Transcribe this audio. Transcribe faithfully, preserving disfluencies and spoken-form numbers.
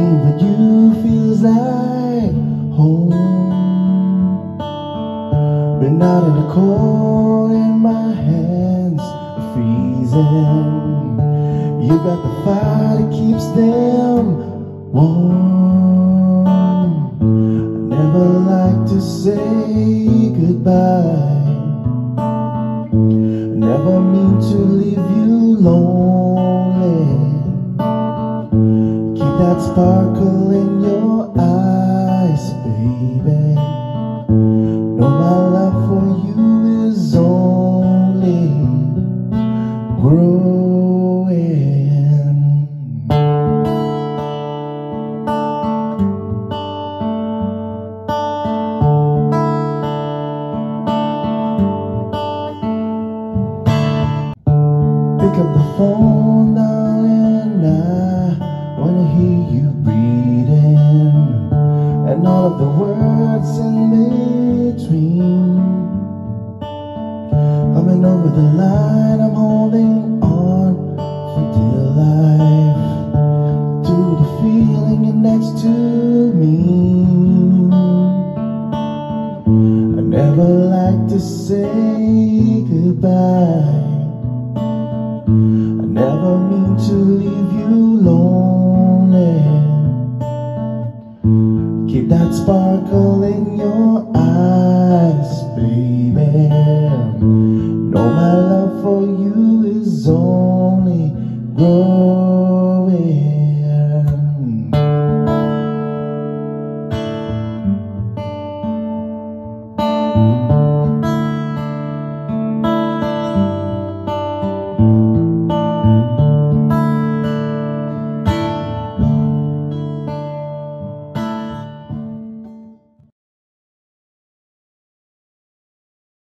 being with you feels like home. Been out in the cold and my hands are freezing. You got the fire that keeps them warm. I never like to say goodbye. I never mean to leave you lonely. Keep that sparkle in your eyes, baby. Know my love for you is only growing. Pick up the phone, darling, I wanna hear you breathing, and all of the words in between. Coming over the line, I'm holding on for dear life to the feeling you're next to me. I never like to say goodbye. I never mean to leave you lonely. Keep that sparkle in your eyes.